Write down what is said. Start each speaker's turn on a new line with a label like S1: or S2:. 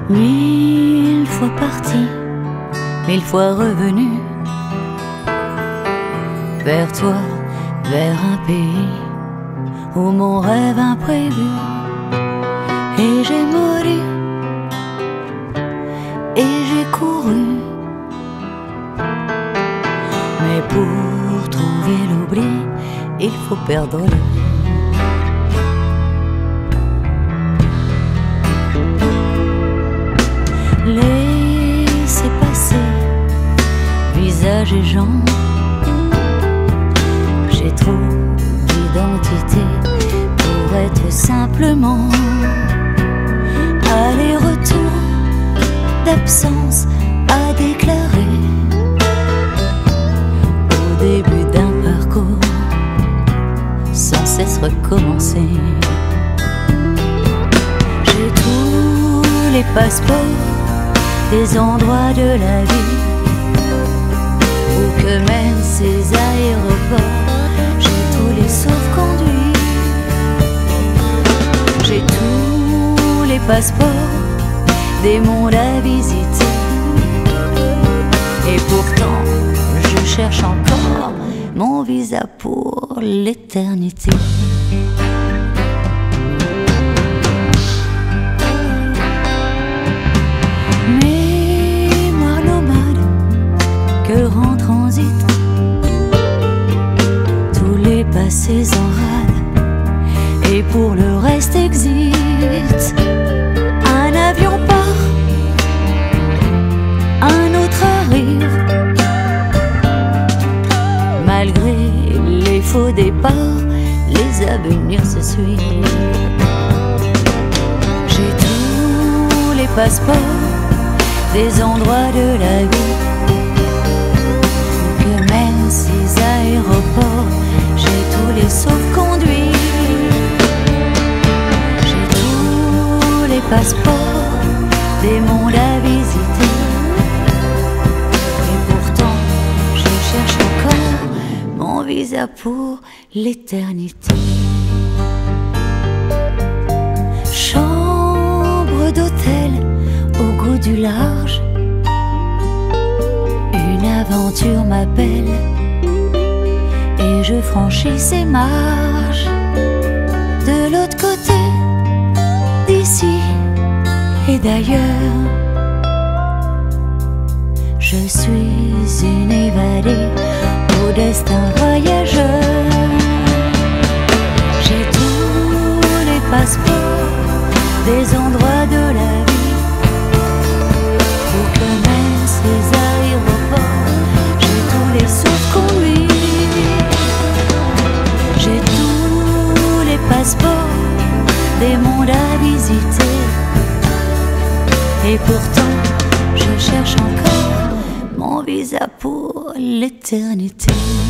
S1: 1000 fois parti, 1000 fois revenu vers toi, vers un pays où mon rêve imprévu. Et j'ai mouru, et j'ai couru, mais pour trouver l'oubli, il faut perdre le vue. Laissez passer visage et jambes, j'ai trop d'identité pour être simplement aller-retour d'absence à déclarer au début d'un parcours sans cesse recommencer. J'ai tous les passeports des endroits de la vie où que mènent ces aéroports. J'ai tous les sauf-conduits, j'ai tous les passeports des mondes à visiter. Et pourtant je cherche encore mon visa pour l'éternité. En transit, tous les passés en rade, et pour le reste existe. Un avion part, un autre arrive, malgré les faux départs, les avenirs se suivent. J'ai tous les passeports des endroits de la vie, ces aéroports, j'ai tous les sauf-conduits, j'ai tous les passeports des mondes à visiter. Et pourtant je cherche encore mon visa pour l'éternité. Chambre d'hôtel au goût du large, une aventure m'appelle et je franchis ces marches. De l'autre côté, d'ici et d'ailleurs, je suis une évadée au destin voyageur. J'ai tous les passeports des endroits de la vie où que mènent ces aéroports. J'ai tous les sauf-conduits, j'ai tous les passeports des mondes à visiter. Et pourtant je cherche encore mon visa pour l'éternité.